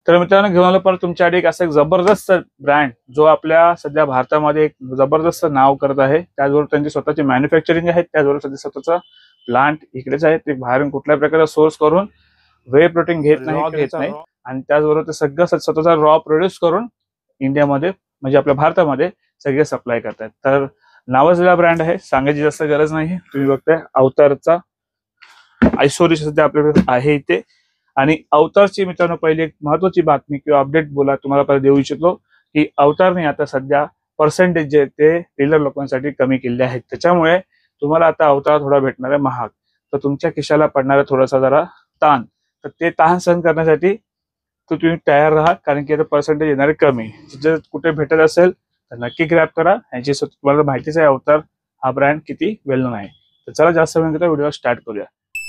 तर मित्रांनो घेऊन आलो परत तुमच्यासाठी एक असा एक जबरदस्त ब्रँड जो आपल्या सध्या भारतामध्ये एक जबरदस्त नाव करत आहे। त्याचबरोबर त्यांची स्वतःची मॅन्युफॅक्चरिंग आहे, त्याचबरोबर त्यांचे स्वतःचा प्लांट इकडेच आहे। ते बाहेरून कुठल्या प्रकारचा सोर्स करून वे प्रोटीन घेत नाही आणि त्याचबरोबर ते सगळं स्वतःचा रॉ प्रोड्यूस करून इंडियामध्ये म्हणजे आपल्या भारतामध्ये सगळे सप्लाय करतात। तर नावाजलेला ब्रँड आहे, सांगायची जास्त गरज नाही। तुम्ही बघताय अवतारचा आयसोरिच सध्या आपल्याकडे आहे इथे। आणि अवतारची मित्रांनो पहिली एक महत्वाची बातमी किंवा अपडेट बोला तुम्हाला परत देऊ इच्छितो की अवतारने आता सध्या पर्सेंटेज जे ते डीलर लोकांसाठी कमी केले आहेत, त्याच्यामुळे तुम्हाला आता अवतार थोडा भेटणार आहे महाग। तर तुमच्या खिशाला पडणारा थोडासा जरा ताण, तर ते ताण सहन करण्यासाठी तुम्ही तयार राहा, कारण की आता पर्सेंटेज येणार आहे कमी। जर कुठे भेटत असेल तर नक्की ग्रॅब करा। यांची तुम्हाला माहितीच आहे अवतार हा ब्रँड किती वेल नोन आहे। तर चला जास्त वेळ न घेता व्हिडिओ स्टार्ट करूया।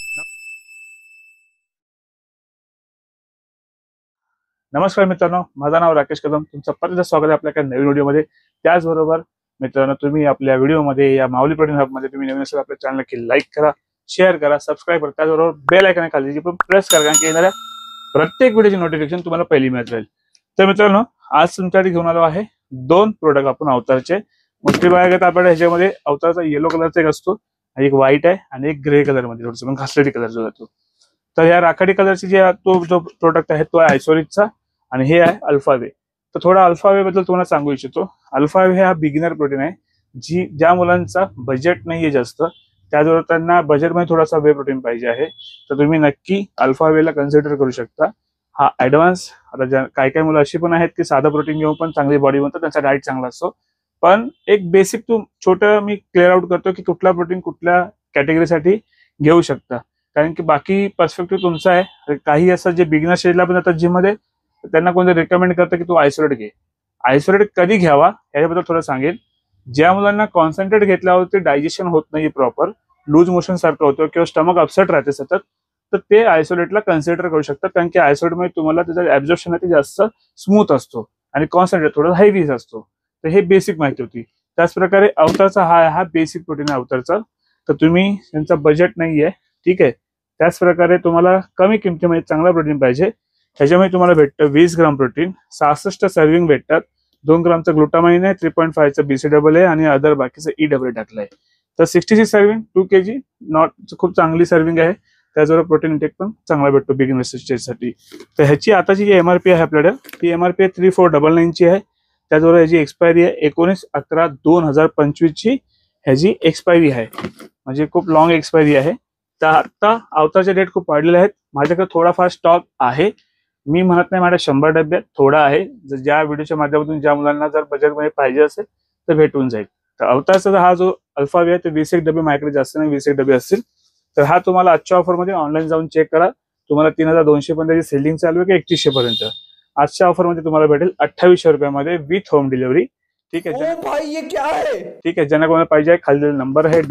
नमस्कार मित्रांनो, माझं नाव राकेश कदम, तुमचं परत स्वागत आहे आपल्या एका नवीन व्हिडिओमध्ये। त्याचबरोबर मित्रांनो तुम्ही आपल्या व्हिडिओमध्ये या माऊली प्रोटीन हब मध्ये तुम्ही नवीन असेल आपल्या चॅनल नक्की लाईक करा, शेअर करा, सबस्क्राईब करा, त्याचबरोबर बेल आयकॉन खाली पण प्रेस करा, कारण की येणाऱ्या प्रत्येक व्हिडिओची नोटिफिकेशन तुम्हाला पहिली मिळत राहील। तर मित्रांनो आज तुमच्यासाठी घेऊन आलो आहे दोन प्रोडक्ट आपण अवतारचे। मोठी बाळगत आपल्याला ह्याच्यामध्ये अवतारचा येलो कलरचा एक असतो, एक व्हाईट आहे आणि एक ग्रे कलर मध्ये थोडंसं पण घासलेली कलर जो जातो। तर या राखाडी कलरची जे तो जो प्रोडक्ट आहे तो आहे आयसोरिचचा आणि हे आहे अल्फावे। तर थोडा अल्फावे बद्दल तुम्हाला सांगू इच्छितो। अल्फावे हा बिगिनर प्रोटीन आहे, जी ज्या मुलांचा बजेट नाहीये जास्त, त्याचबरोबर त्यांना बजेटमध्ये थोडासा वे प्रोटीन पाहिजे आहे, तर तुम्ही नक्की अल्फावेला कन्सिडर करू शकता। हा ऍडव्हान्स आता काही काही मुलं अशी पण आहेत की साधा प्रोटीन घेऊन पण चांगली बॉडी बनतात, त्यांचा डाएट चांगला असतो। पण एक बेसिक छोटं मी क्लिअर आउट करतो की कुठला प्रोटीन कुठल्या कॅटेगरीसाठी घेऊ शकता, कारण की बाकी पर्स्पेक्टिव्ह तुमचा आहे। काही असं जे बिगिनर स्टेजला पण जातात जिम मध्ये, त्यांना कोणतं रेकमेंड करतं की तू आयसोलेट घे। आयसोलेट कधी घ्यावा याच्याबद्दल थोडं सांगेल। ज्या मुलांना कॉन्सन्ट्रेट घेतल्यावरती डायजेशन होत नाही प्रॉपर, लूज मोशन सारखं होतं किंवा स्टमक अपसेट राहते सतत, तर ते आयसोलेटला कन्सिडर करू शकतात, कारण की आयसोलेटमध्ये तुम्हाला त्याचा ऍब्झॉर्प्शन आहे ते जास्त स्मूथ असतो आणि कॉन्सन्ट्रेट थोडा हेवी असतो। तर हे बेसिक माहिती होती। त्याचप्रकारे अवतारचा हा बेसिक प्रोटीन आहे अवतारचा। तर तुम्ही त्यांचा बजेट नाहीये, ठीक आहे, त्याच प्रकारे तुम्हाला कमी किमतीमध्ये चांगला प्रोटीन पाहिजे, ह्याच्यामध्ये तुम्हाला भेटतं 20 ग्राम प्रोटीन, 66 सर्विंग भेटतात। 2 ग्रामचा ग्लुटामाइन आहे, 3.5चा BCAA आहे आणि अदर बाकीचं EAA टाकलंय। तर 66 सर्विंग 2 kg नॉट खूप चांगली सर्विंग आहे। त्याचबरोबर प्रोटीन इंटेक पण चांगला भेटतो बिगिनर स्टेजसाठी। तर ह्याची आताची जी MRP आहे आपल्याकडे, ती MRP 3499 ची आहे। त्याचबरोबर ह्याची एक्सपायरी आहे 19/11/2025 ची ह्याची एक्सपायरी आहे, म्हणजे खूप लॉंग एक्सपायरी आहे। तर आता अवतारचे डेट खूप वाढलेले आहेत, माझ्याकडे थोडाफार स्टॉक आहे। मी म्हणत नाही माझ्या 100 डब्यात थोडा आहे, ज्या व्हिडिओच्या माध्यमातून ज्या मुलांना जर बजेटमध्ये पाहिजे असेल तर भेटून जाईल। तर अवतारचा हा जो अल्फावे आहे ते 20 डबे माझ्याकडे जास्त नाही, 20 डबे असतील। तर हा तुम्हाला आजच्या ऑफरमध्ये ऑनलाईन जाऊन चेक करा, तुम्हाला 3200 पर्यंत सेलिंग चालू आहे की 3100 पर्यंत। आजच्या ऑफरमध्ये तुम्हाला भेटेल 2800 रुपयामध्ये विथ होम डिलिव्हरी, ठीक आहे। ओ भाई ये क्या है? ठीक आहे, ज्यांना कोणाला पाहिजे खाली नंबर आहे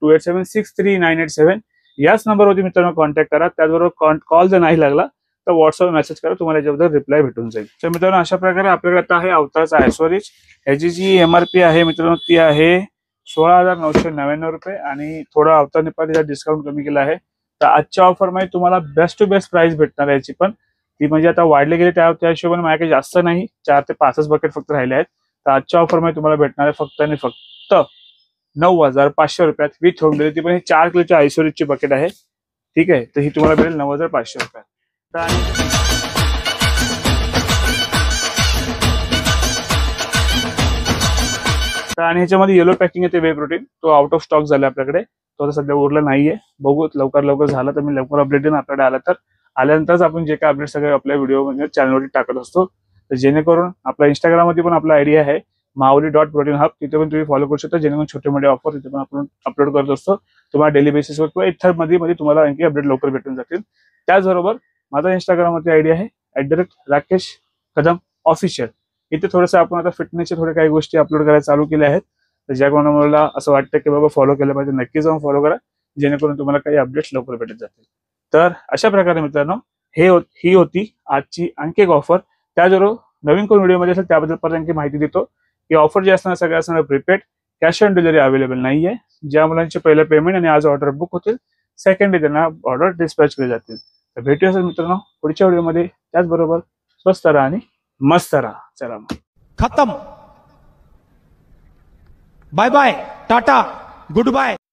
8828763987, याच नंबरवरती मित्रांनो कॉन्टॅक्ट करा। त्याचबरोबर कॉल जर नाही लागला तर व्हॉट्सअप मेसेज करा, तुम्हाला याच्याबद्दल रिप्लाय भेटून जाईल। तर मित्रांनो अशा प्रकारे आपल्याकडे आता आहे अवतारचा आयसोरिच। ह्याची जी MRP आहे मित्रांनो ती आहे 16,999 रुपये आणि थोडा अवतार नेपाळीचा डिस्काउंट कमी केला आहे। तर आजच्या ऑफरमध्ये तुम्हाला बेस्ट टू बेस्ट प्राइस भेटणार याची, पण ती म्हणजे आता वाढले गेले त्या हिशोबाने माझ्याकडे जास्त नाही, 4 ते 5 बकेट फक्त राहिले आहेत। तर आजच्या ऑफरमध्ये तुम्हाला भेटणार आहे फक्त आणि फक्त 9,500 रुपयात विथ होम डिलिव्हरी। पण ही 4 किलोची आयसोरिचची बकेट आहे, ठीक आहे। तर ही तुम्हाला मिळेल 9,500 रुपयात। आणि ह्याच्यामध्ये येलो पॅकिंग आहे ते वे प्रोटीन, तो आउट ऑफ स्टॉक झाला आपल्याकडे, तो आता सध्या उरला नाहीये। बघू लवकर झाला तर मी लवकर अपडेट देईन आपल्याकडे आला तर। आल्यानंतरच आपण जे काय अपडेट सगळे आपल्या व्हिडिओ म्हणजे चॅनलवरती टाकत असतो। तर जेणेकरून आपल्या इंस्टाग्राममध्ये पण आपला आयडिया आहे mauli.proteinhub, तिथे पण तुम्ही फॉलो करू शकता, जेणेकरून छोटे मोठे ऑफर तिथे पण आपण अपलोड करत असतो तुम्हाला डेली बेसिसवर किंवा इतर मध्ये तुम्हाला आणखी अपडेट लवकर भेटून जातील। त्याचबरोबर माझा इंस्टाग्रामवरती आयडिया आहे @राकेश कदम ऑफिशियल। इथे थोडंसं आपण आता फिटनेसचे थोडे काही गोष्टी अपलोड करायला चालू केल्या आहेत। तर ज्या कोणाला असं वाटतं की बाबा फॉलो केलं पाहिजे, नक्की जाऊन फॉलो करा, जेणेकरून तुम्हाला काही अपडेट्स लवकर भेटत जातील। तर अशा प्रकारे मित्रांनो ही होती आजची आणखी एक ऑफर। त्याचबरोबर नवीन कोण व्हिडिओ मध्ये असेल त्याबद्दल परत आणखी माहिती देतो की ऑफर जे असणार सगळं असणार prepaid, cash on delivery available नाहीये। ज्या मुलांचे पहिलं पेमेंट आणि आज ऑर्डर बुक होतील, सेकंड डे त्यांना ऑर्डर डिस्पॅच केले जातील। तर भेटूया मित्रांनो पुढच्या व्हिडिओमध्ये, त्याचबरोबर स्वस्त राहा आणि मस्त राहा. चला मग. खत्म. Bye bye, tata, good bye.